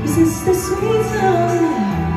Is this the sweet zone?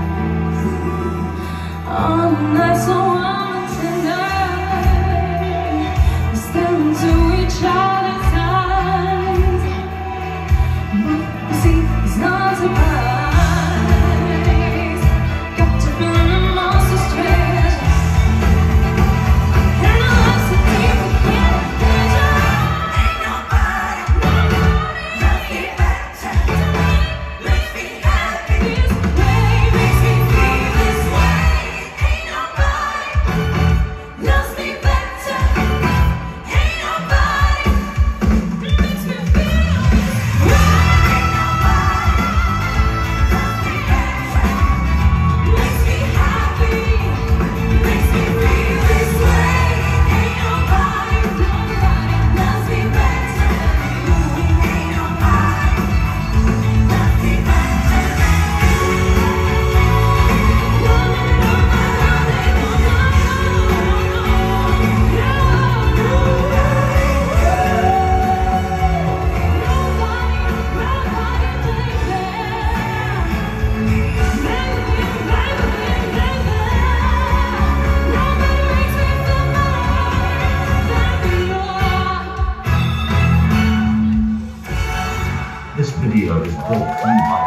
All night so warm tonight. We stare into each other's eyes. What we see is not surprise. Got to feel the monster's treasure. And the lights that people can't measure. Ain't nobody loves me better. Makes me happy this way. Makes me feel this way. Ain't nobody loves me better. Ain't nobody makes me feel right. Ain't nobody loves me better. Makes me happy. Makes me feel this way. Ain't nobody loves me better than you. Ain't nobody loves me better than you. This video is brought to you by